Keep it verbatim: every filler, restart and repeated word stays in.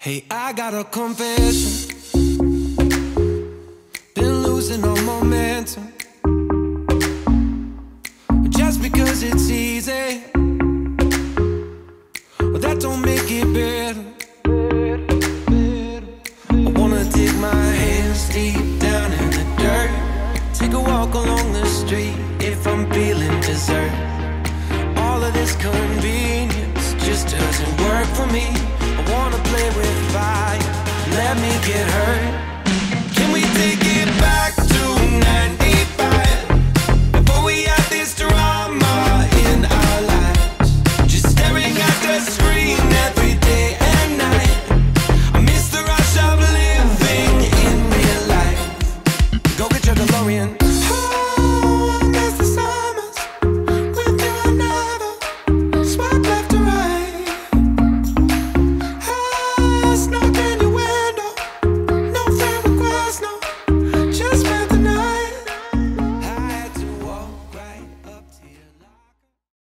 Hey, I got a confession. Been losing all momentum. Just because it's easy, well, that don't make it better. I wanna dig my hands deep down in the dirt, take a walk along the street if I'm feeling dessert. All of this convenience just doesn't work for me. I wanna play with fire, let me get hurt.